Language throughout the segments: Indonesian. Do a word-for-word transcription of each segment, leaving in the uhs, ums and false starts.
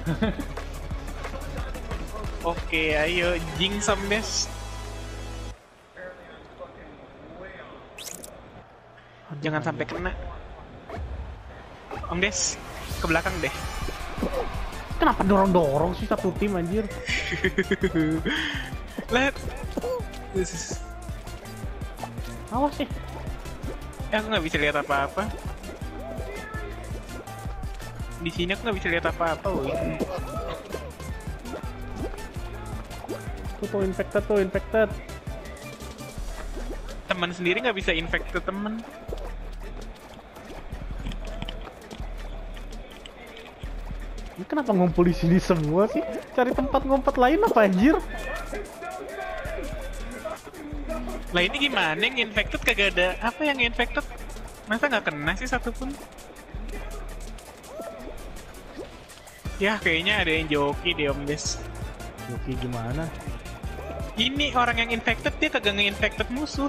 Oke, ayo Jinx Om Des. Jangan sampai kena. Om Des, ke belakang deh. Kenapa dorong-dorong sih satu tim anjir? Let. Awas sih. Eh, aku nggak bisa lihat apa-apa. Di sini aku nggak bisa lihat apa-apa, woi. Tuh, tuh infected tuh infected. Teman sendiri nggak bisa infect ke temen. Ini kenapa ngumpul di sini semua sih? Cari tempat ngumpet lain apa anjir? Lah ini gimana yang infected kagak ada? Apa yang infected? Masa nggak kena sih satupun? Ya kayaknya ada yang joki deh Om Des. Oke gimana? Ini orang yang infected dia kagak nge-infected musuh.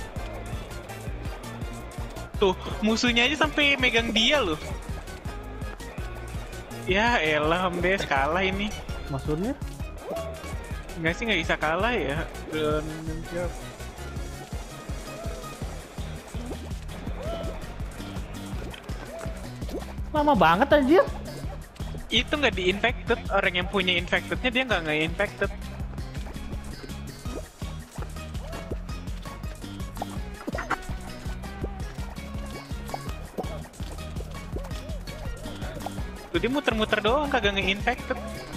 Tuh musuhnya aja sampai megang dia loh. Ya elah Om Des, kalah ini. Maksudnya? Nggak sih, nggak bisa kalah ya. Dan Lama banget anjir. itu nggak di-infected, orang yang punya infectednya dia nggak nge-infected. Tuh dia muter-muter doang kagak nge-infected.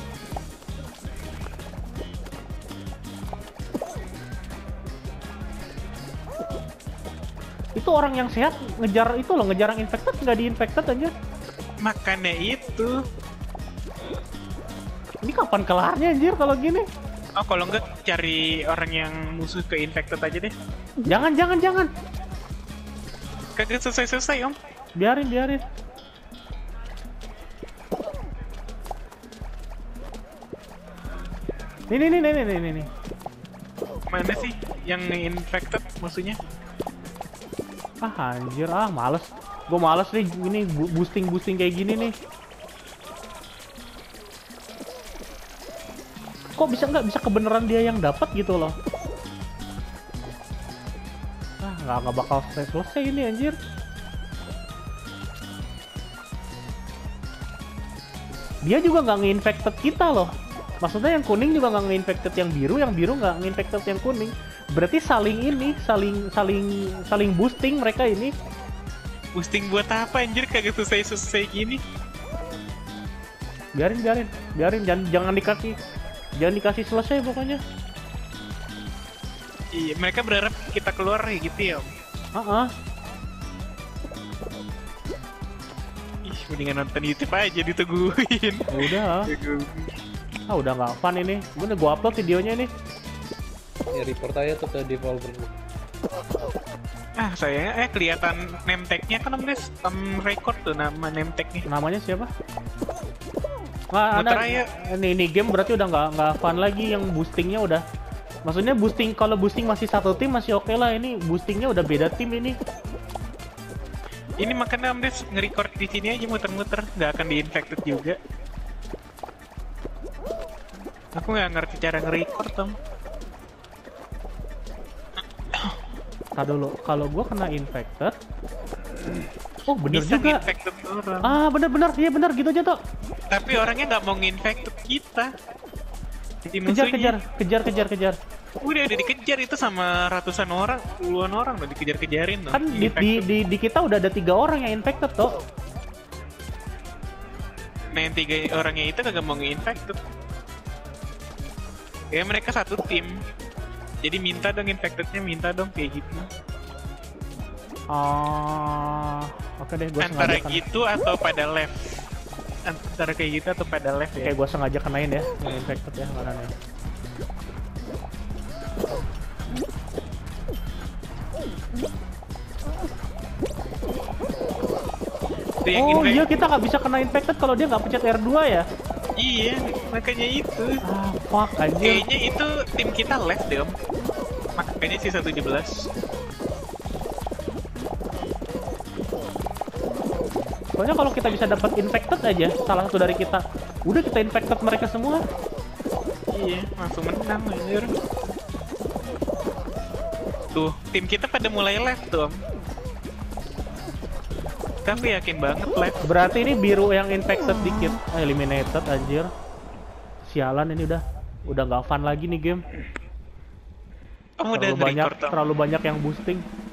Itu orang yang sehat ngejar itu loh, ngejar yang infected nggak di-infected anjir. Makanya itu. Ini kapan kelarnya anjir kalau gini? Oh kalau enggak cari orang yang musuh ke infected aja deh. Jangan jangan jangan. Kagak selesai-selesai Om. Biarin biarin. Nih nih nih nih nih nih nih. Mana sih yang infected musuhnya? Ah anjir ah males. Gue males nih ini boosting boosting kayak gini nih. Kok bisa nggak bisa kebenaran dia yang dapat gitu loh? Ah nggak nggak bakal selesai selesai ini anjir. Dia juga nggak nge-infected kita loh. Maksudnya yang kuning juga nggak nge-infected yang biru, yang biru nggak nge-infected yang kuning. Berarti saling ini, saling saling saling boosting mereka ini. Boosting buat apa anjir, kagak selesai-selesai gini. Biarin biarin, biarin jangan jangan dikasih jangan dikasih selesai pokoknya. Iya, mereka berharap kita keluar ya gitu ya Om. Ah, uh-uh. Ih, mendingan nonton YouTube aja ditungguin. Udah. Ah udah nggak fun ini. Gue udah gua upload videonya nih. Ya report aja tuh ke developer. Ah sayangnya eh kelihatan name tag-nya kan Om Des, Om record tuh nama name tag-nya. Namanya siapa? Nggak ada. Muter aja. Ini ini game berarti udah nggak nggak fun lagi, yang boostingnya udah. Maksudnya boosting kalau boosting masih satu tim masih oke lah, ini boostingnya udah beda tim ini. Ini makanya Om Des nge-record di sini aja muter-muter, nggak akan di-infected juga. Aku nggak ngerti cara nge-record Om. Tadi dulu, kalau gua kena infected, oh bener Bisa juga. nge-infected orang. Ah bener-bener, iya bener gitu aja tuh. Tapi orangnya nggak mau nge-infected kita. Jadi Kejar musuhnya kejar kejar kejar kejar. udah udah dikejar itu sama ratusan orang, puluhan orang udah dikejar-kejarin tuh. Kan di, di, di, di kita udah ada tiga orang yang infected tuh. Nah yang tiga orangnya itu kagak mau nge-infected. Ya mereka satu tim. Jadi minta dong infectednya, minta dong kayak gitu. Ah, oke deh, gua Antara sengaja kena. gitu atau pada left. Antara kayak gitu atau pada left ya. Kayak gua sengaja kenain ya, yang infected ya mana nih. Itu yang Oh infect- iya, kita nggak bisa kena infected kalau dia nggak pencet R dua ya? Iya, makanya itu. Ah, fuck anjir. Kayaknya itu tim kita left deh om. Makanya sih satu tujuh belas. Soalnya kalau kita bisa dapat infected aja, salah satu dari kita, udah kita infected mereka semua. Iya, langsung menang anjir. Tuh, tim kita pada mulai left tuh, Om. Tapi yakin banget left. Berarti ini biru yang infected dikit. Ah, eliminated anjir. Sialan ini udah udah nggak fun lagi nih game. Kamu udah Terlalu banyak, nge-record, Om. terlalu banyak yang boosting.